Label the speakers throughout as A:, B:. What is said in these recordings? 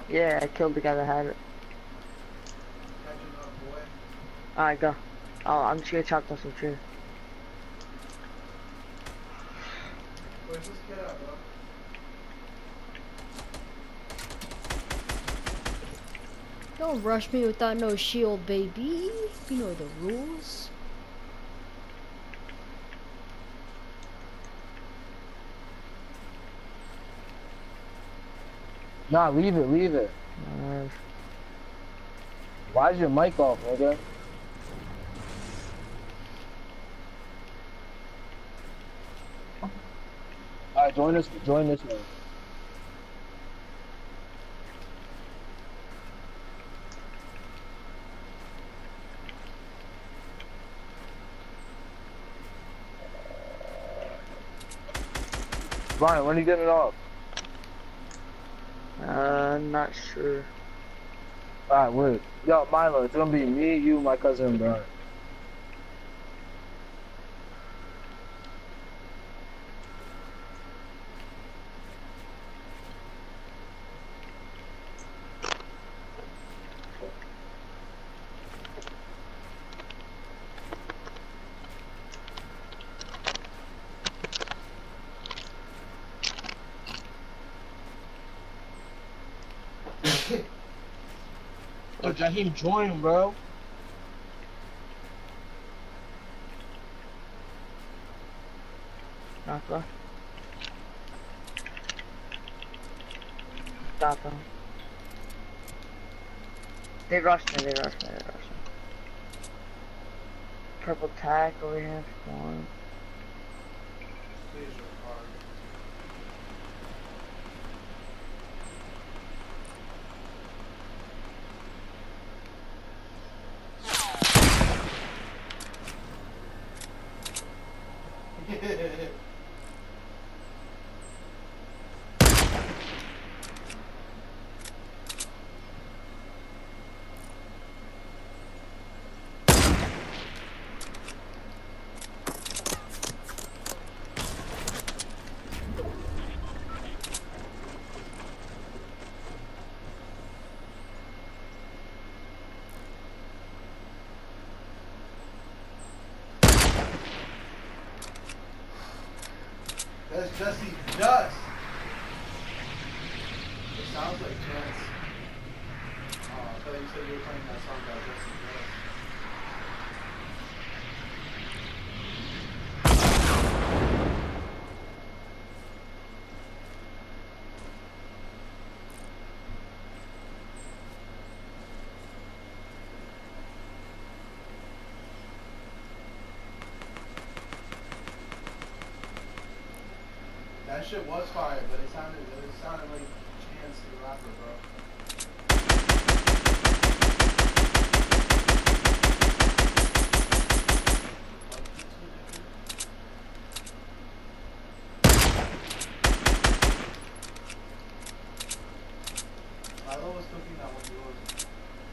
A: Yeah, I killed the guy that had it.
B: Catching up, boy.
A: Alright, go. Oh, I'm just gonna chop down some trees.
B: Where's this kid at, bro?
C: Don't rush me without no shield, baby. You know the rules.
D: Nah, leave it, leave it. Why is your mic off, nigga? Alright, join this one. Ryan, when are you getting it off?
A: Not sure.
D: Alright, wait. Yo, Milo, it's gonna be me, you, my cousin, and Brian. Yo, Jaheim, join, bro.
A: Okay. Stop them. They rushed me, they rushed me, they rushed me. Purple tack over here, one.
B: Please record. That's Jesse Dust. It sounds like Chance. Oh, I thought you said you were playing that song by Jesse Dust. That shit was fire, but it sounded like Chance the rapper, bro. Milo was cooking that one yours.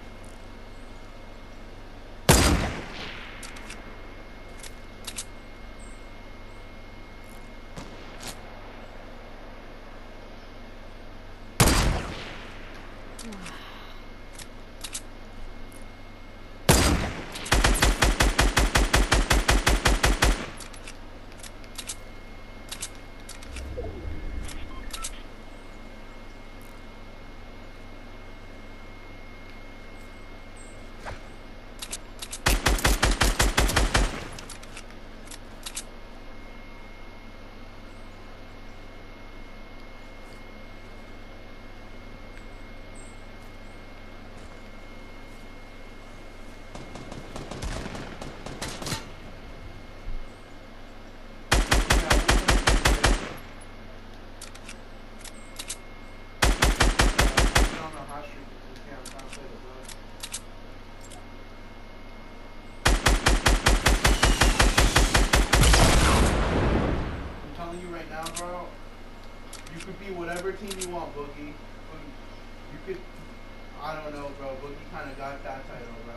B: Whatever team you want, Boogie. You could, I don't know, bro. Boogie kind of got that title, bro.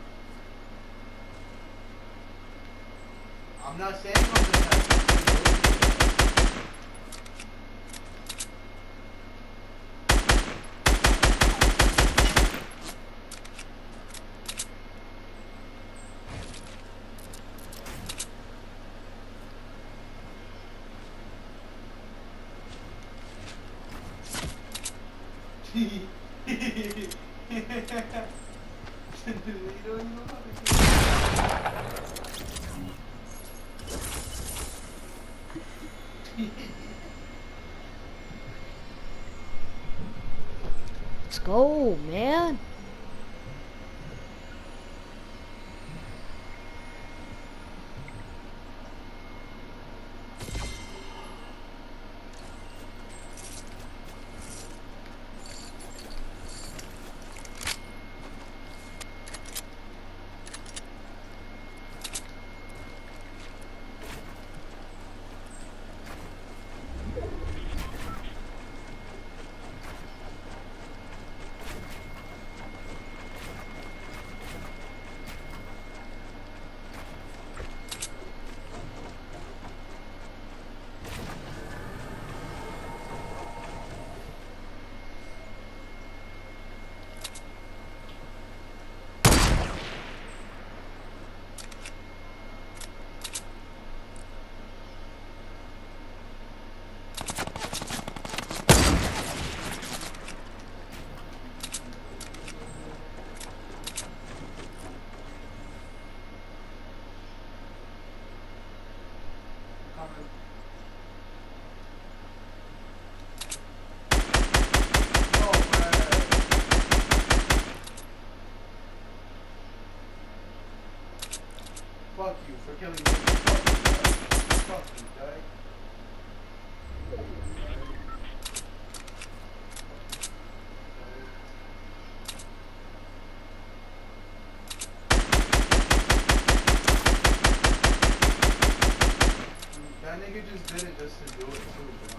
B: I'm not saying I'm the best.
C: Let's go, man.
B: Fuck you for killing me. Fuck you, guy. That nigga just did it just to do it too, bro.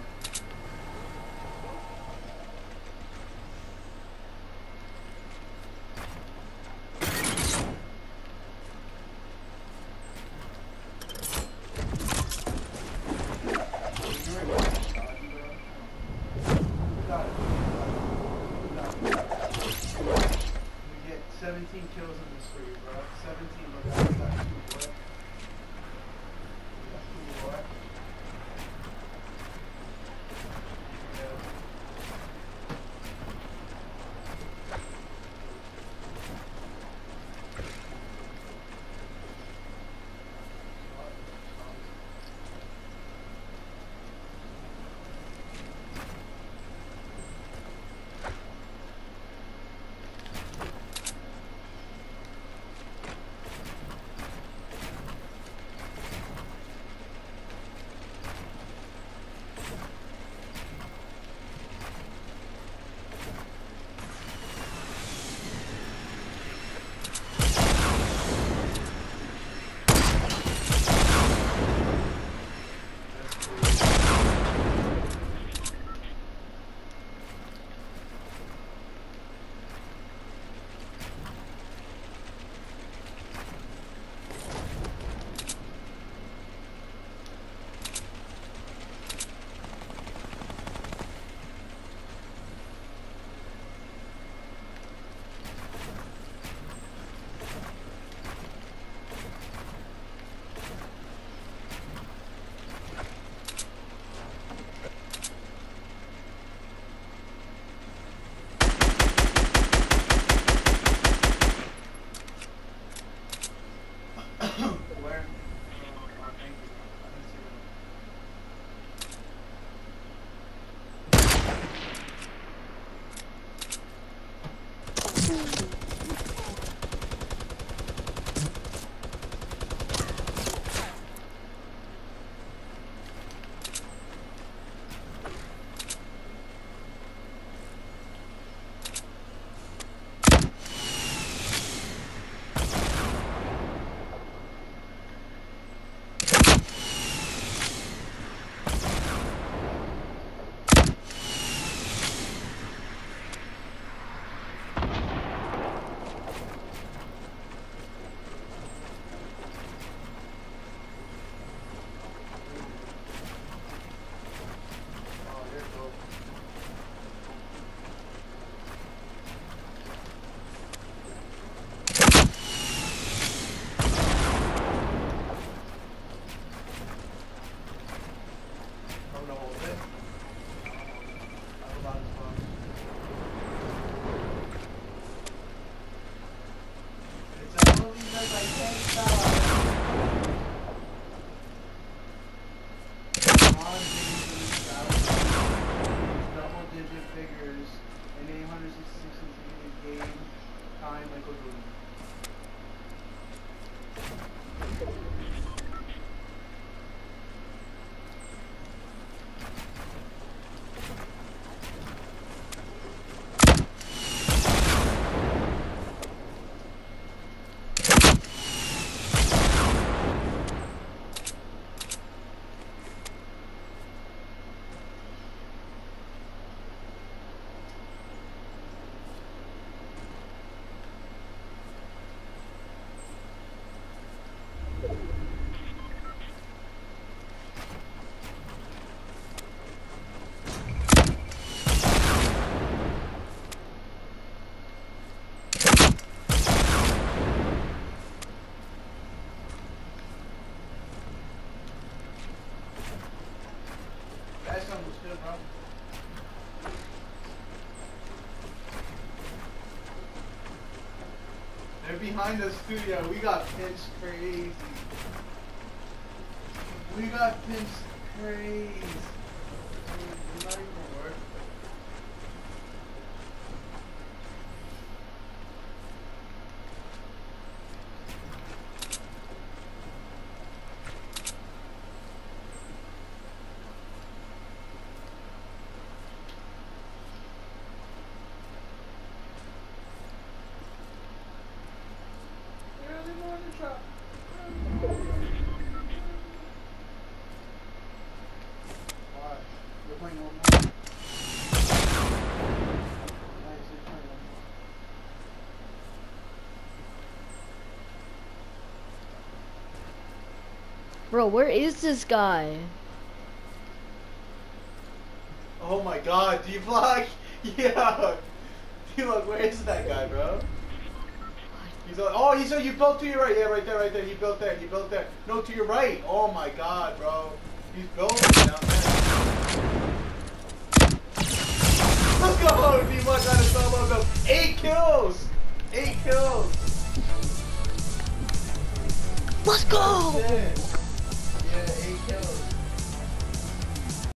B: We get 17 kills in this street, bro. 17, look at that. What? What? Yeah. And 866 game time Michael Jordan. That song was good, bro. They're behind us too, yeah. We got pinched crazy. We got pinched crazy. Dude, not even worth it. Early morning shot. Why? You're playing one more? Nice, you're playing one more.
C: Bro, where is this guy?
B: Oh my god, D-Block? Yeah! D-Block, where is that guy, bro? He's on, oh, he's on, you built to your right. Yeah, right there. He built there. No, to your right. Oh my god, bro. He's building down there. Let's go! D-Block got a solo build. 8 kills! 8 kills!
C: Let's go!
B: Shit.